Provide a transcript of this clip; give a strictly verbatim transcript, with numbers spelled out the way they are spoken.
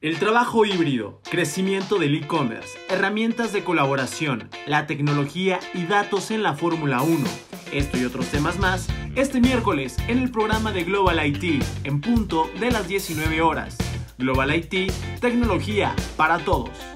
El trabajo híbrido, crecimiento del e-commerce, herramientas de colaboración, la tecnología y datos en la Fórmula uno. Esto y otros temas más, este miércoles en el programa de Global I T, en punto de las diecinueve horas. Global I T, tecnología para todos.